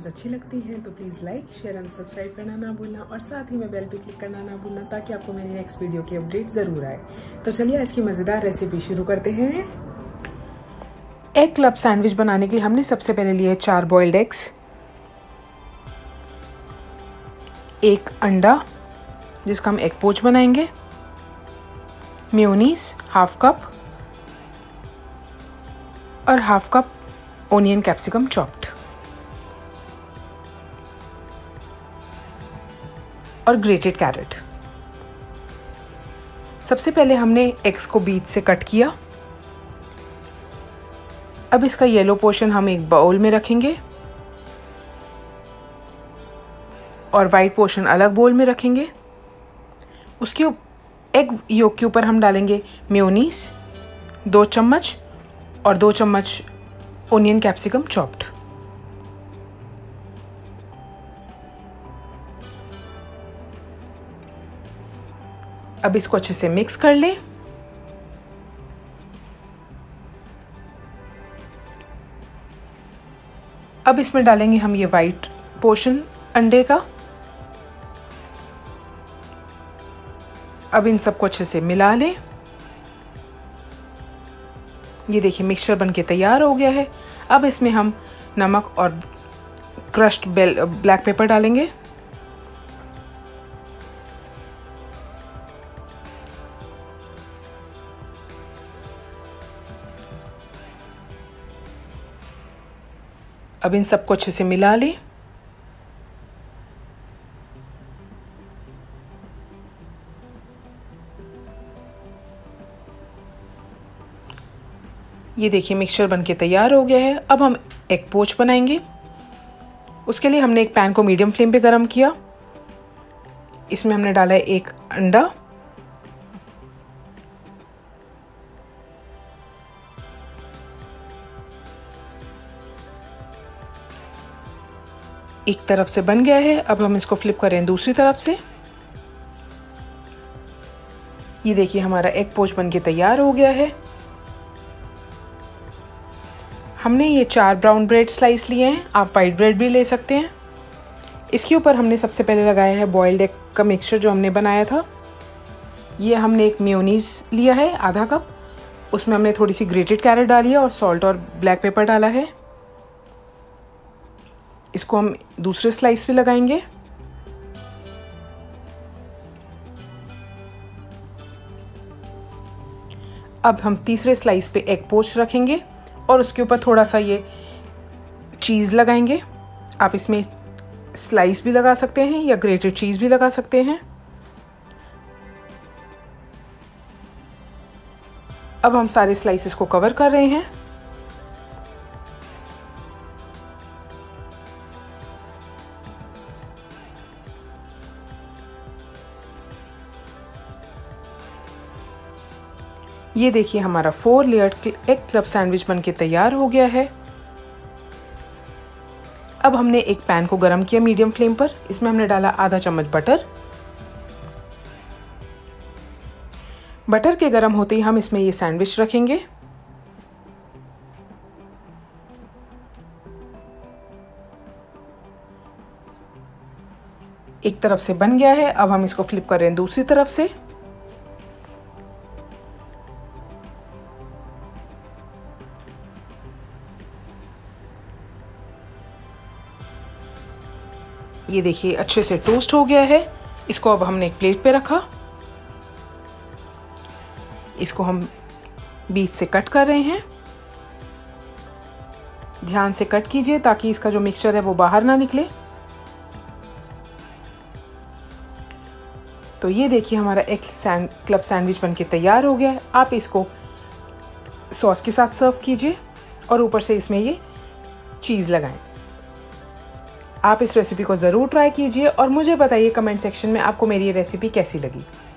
Videos अच्छी लगती हैं तो please like share and subscribe करना ना भूलना और साथ ही में बेल पे क्लिक करना ना भूलना ताकि आपको मेरी नेक्स्ट वीडियो की अपडेट ज़रूर आए। तो चलिए आज की मज़ेदार रेसिपी शुरू करते हैं। एग क्लब सैंडविच बनाने के लिए हमने सबसे पहले लिए 4 बॉइल्ड एग्स, 1 अंडा जिसका हम एग पोच बनाएंगे, मेयोनीज हाफ कप और half cup onion capsicum chopped और ग्रेटेड कैरेट। सबसे पहले हमने एग्स को बीच से कट किया। अब इसका येलो पोर्शन हम एक बाउल में रखेंगे और वाइट पोर्शन अलग बाउल में रखेंगे। उसके एग योक के ऊपर हम डालेंगे मेयोनीज 2 चम्मच और 2 चम्मच ओनियन कैप्सिकम चॉप्ड। अब इसको अच्छे से मिक्स कर लें। अब इसमें डालेंगे हम ये वाइट पोर्शन अंडे का। अब इन सबको अच्छे से मिला लें। ये देखिए मिक्सचर बनके तैयार हो गया है। अब इसमें हम नमक और क्रश्ड ब्लैक पेपर डालेंगे। अब इन सबको अच्छे से मिला लें। ये देखिए मिक्सचर बनके तैयार हो गया है। अब हम एग पोच बनाएंगे। उसके लिए हमने एक पैन को मीडियम फ्लेम पे गरम किया। इसमें हमने डाला है 1 अंडा, एक तरफ से बन गया है। अब हम इसको फ्लिप करें दूसरी तरफ से। ये देखिए हमारा एग पोच बनके तैयार हो गया है। हमने ये 4 ब्राउन ब्रेड स्लाइस लिए हैं, आप वाइट ब्रेड भी ले सकते हैं। इसके ऊपर हमने सबसे पहले लगाया है बॉइल्ड एग का मिक्सचर जो हमने बनाया था। ये हमने एक मेयोनीज लिया है आधा कप, उसमें हमने थोड़ी सी ग्रेटेड कैरेट डाली है और सॉल्ट और ब्लैक पेपर डाला है। इसको हम दूसरे स्लाइस पे लगाएंगे। अब हम तीसरे स्लाइस पे एग पोच रखेंगे और उसके ऊपर थोड़ा सा ये चीज़ लगाएंगे। आप इसमें स्लाइस भी लगा सकते हैं या ग्रेटेड चीज़ भी लगा सकते हैं। अब हम सारे स्लाइसेस को कवर कर रहे हैं। ये देखिए हमारा 4 लेयर्ड एग क्लब सैंडविच बनके तैयार हो गया है। अब हमने एक पैन को गरम किया मीडियम फ्लेम पर। इसमें हमने डाला आधा चम्मच बटर। बटर के गरम होते ही हम इसमें ये सैंडविच रखेंगे। एक तरफ से बन गया है। अब हम इसको फ्लिप कर रहे हैं दूसरी तरफ से। ये देखिए अच्छे से टोस्ट हो गया है। इसको अब हमने एक प्लेट पे रखा। इसको हम बीच से कट कर रहे हैं। ध्यान से कट कीजिए ताकि इसका जो मिक्सचर है वो बाहर ना निकले। तो ये देखिए हमारा एग क्लब सैंडविच बनके तैयार हो गया है। आप इसको सॉस के साथ सर्व कीजिए और ऊपर से इसमें ये चीज़ लगाएं। आप इस रेसिपी को ज़रूर ट्राई कीजिए और मुझे बताइए कमेंट सेक्शन में आपको मेरी ये रेसिपी कैसी लगी।